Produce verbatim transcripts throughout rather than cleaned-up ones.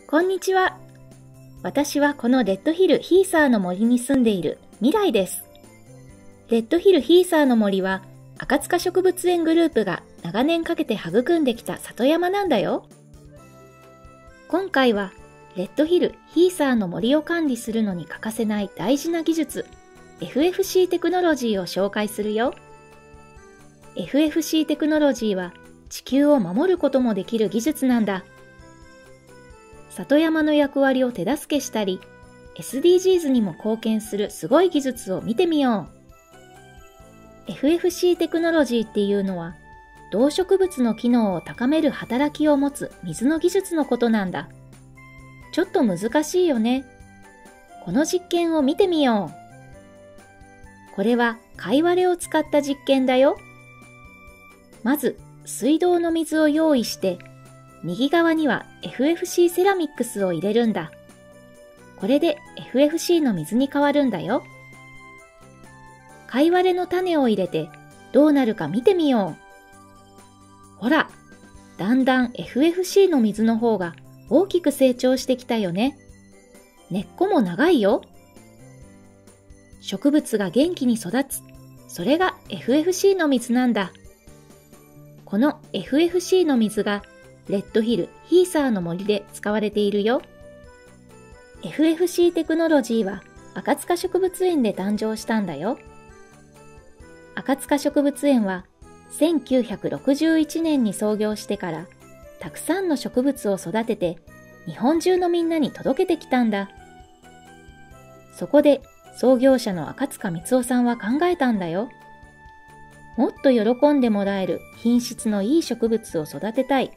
こんにちは。私はこのレッドヒルヒーサーの森に住んでいる未来です。レッドヒルヒーサーの森は赤塚植物園グループが長年かけて育んできた里山なんだよ。今回はレッドヒルヒーサーの森を管理するのに欠かせない大事な技術 エフエフシー テクノロジーを紹介するよ。エフエフシー テクノロジーは地球を守ることもできる技術なんだ。里山の役割を手助けしたり、エスディージーズ にも貢献するすごい技術を見てみよう。エフエフシー テクノロジーっていうのは、動植物の機能を高める働きを持つ水の技術のことなんだ。ちょっと難しいよね。この実験を見てみよう。これはカイワレを使った実験だよ。まず、水道の水を用意して、右側には エフエフシー セラミックスを入れるんだ。これで エフエフシー の水に変わるんだよ。カイワレの種を入れてどうなるか見てみよう。ほら、だんだん エフエフシー の水の方が大きく成長してきたよね。根っこも長いよ。植物が元気に育つ。それが エフエフシー の水なんだ。この エフエフシー の水がレッドヒルヒーサーの森で使われているよ。エフエフシー テクノロジーは赤塚植物園で誕生したんだよ。赤塚植物園はせんきゅうひゃくろくじゅういちねんに創業してからたくさんの植物を育てて日本中のみんなに届けてきたんだ。そこで創業者の赤塚光雄さんは考えたんだよ。もっと喜んでもらえる品質のいい植物を育てたい。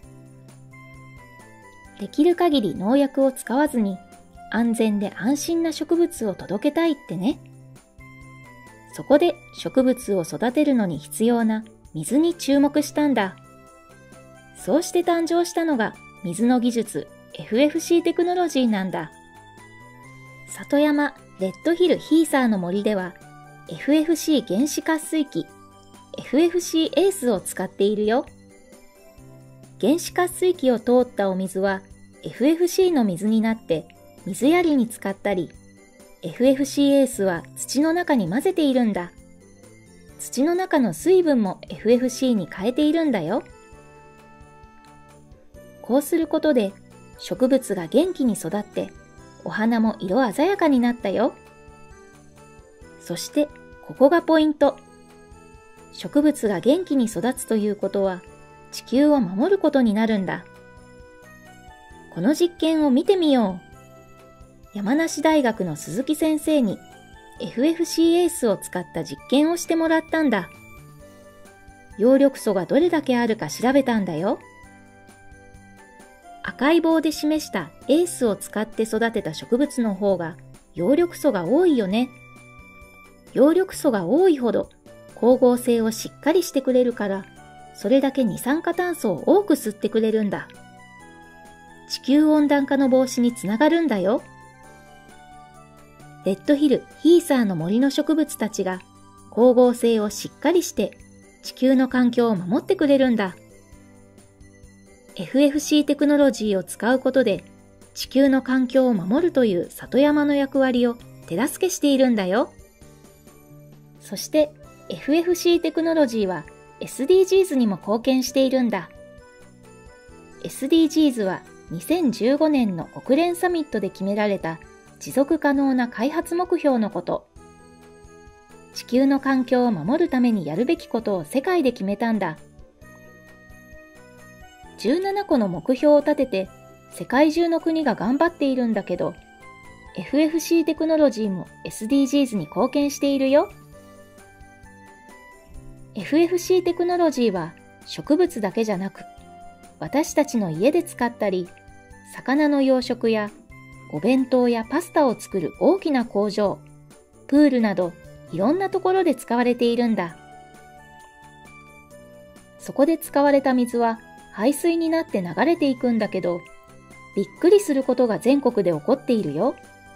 できる限り農薬を使わずに安全で安心な植物を届けたいってね。そこで植物を育てるのに必要な水に注目したんだ。そうして誕生したのが水の技術 エフエフシー テクノロジーなんだ。里山レッドヒルヒーサーの森では エフエフシー 原子活水器 エフエフシー エースを使っているよ。原子活水器を通ったお水は エフエフシー の水になって水やりに使ったり、エフエフシー エースは土の中に混ぜているんだ。土の中の水分も エフエフシー に変えているんだよ。こうすることで植物が元気に育ってお花も色鮮やかになったよ。そしてここがポイント。植物が元気に育つということは地球を守ることになるんだ。この実験を見てみよう。山梨大学の鈴木先生に エフエフシー エースを使った実験をしてもらったんだ。葉緑素がどれだけあるか調べたんだよ。赤い棒で示したエースを使って育てた植物の方が葉緑素が多いよね。葉緑素が多いほど光合成をしっかりしてくれるから、それだけ二酸化炭素を多く吸ってくれるんだ。地球温暖化の防止につながるんだよ。レッドヒルヒーサーの森の植物たちが光合成をしっかりして地球の環境を守ってくれるんだ。エフエフシー テクノロジーを使うことで地球の環境を守るという里山の役割を手助けしているんだよ。そして エフエフシー テクノロジーは エスディージーズ にも貢献しているんだ。エスディージーズ はにせんじゅうごねんの国連サミットで決められた持続可能な開発目標のこと。地球の環境を守るためにやるべきことを世界で決めたんだ。じゅうななこの目標を立てて世界中の国が頑張っているんだけど、エフエフシー テクノロジーも エスディージーズ に貢献しているよ。エフエフシー テクノロジーは植物だけじゃなく、私たちの家で使ったり、魚の養殖やお弁当やパスタを作る大きな工場、プールなどいろんなところで使われているんだ。そこで使われた水は排水になって流れていくんだけど、びっくりすることが全国で起こっているよ。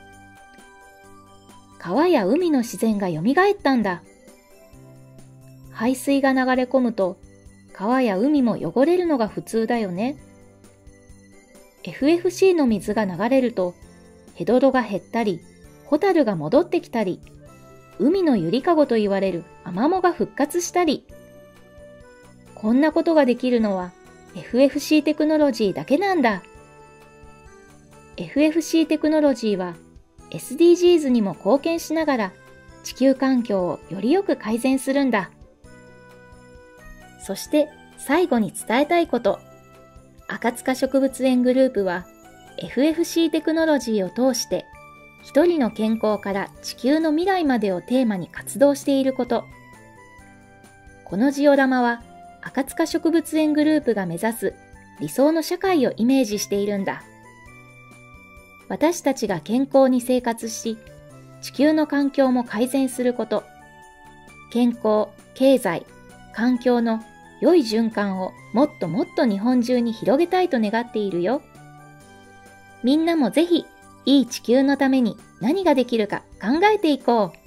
川や海の自然が蘇ったんだ。排水が流れ込むと川や海も汚れるのが普通だよね。 エフエフシー の水が流れると、ヘドロが減ったり、ホタルが戻ってきたり、海のゆりかごと言われるアマモが復活したり。こんなことができるのは エフエフシー テクノロジーだけなんだ。エフエフシー テクノロジーは エスディージーズ にも貢献しながら地球環境をよりよく改善するんだ。そして最後に伝えたいこと。赤塚植物園グループは エフエフシー テクノロジーを通して一人の健康から地球の未来までをテーマに活動していること。このジオラマは赤塚植物園グループが目指す理想の社会をイメージしているんだ。私たちが健康に生活し、地球の環境も改善すること、健康、経済、環境の良い循環をもっともっと日本中に広げたいと願っているよ。みんなもぜひ、いい地球のために何ができるか考えていこう。